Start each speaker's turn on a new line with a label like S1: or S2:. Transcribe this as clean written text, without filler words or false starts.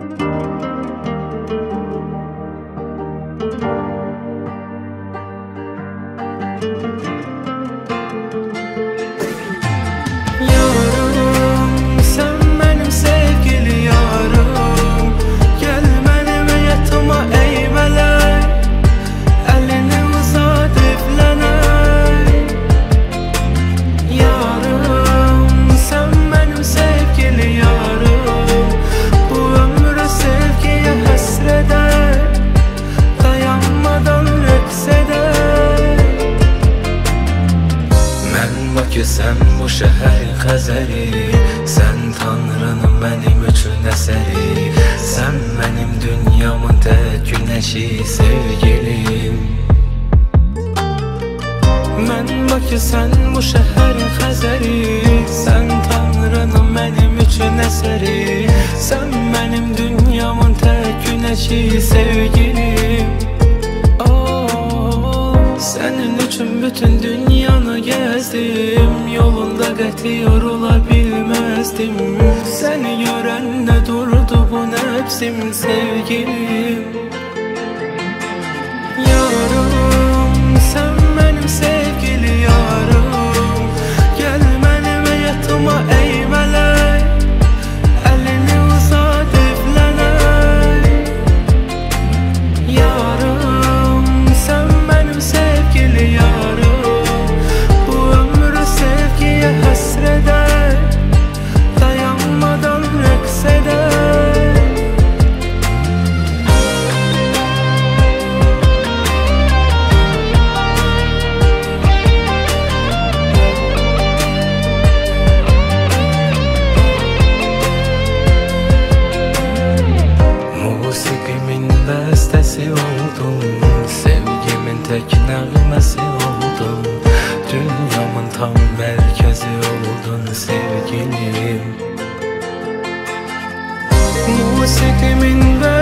S1: Sen bu şəhər Xəzəri, sən Tanrının mənim üçün əsəri, sən mənim dünyamın tək günəşi, sevgilim. Mən Bakı, sən bu şəhər Xəzəri, sən Tanrının mənim üçün əsəri, sən mənim dünyamın tək günəşi, sevgilim. Sənin üçün bütün dünyanı gəzdim, yolunda qəti yorula bilməzdim. Səni görəndə durdu bu nəfsim, sevgilim. Yarım, sən mənim sevgili yarım, gəl mənim həyatıma əymələk, əlini uzat evlənək. Yarım, sən mənim sevgili yarım, bu ömrü sevgiyə həsr edək, dayanmadan rəqs edək. Musiqimin bəstəsi oldum, sevgimin tək nəğməsi oldum, dünyamın tam mərkəzi oldun, sevgilim. Musiqimin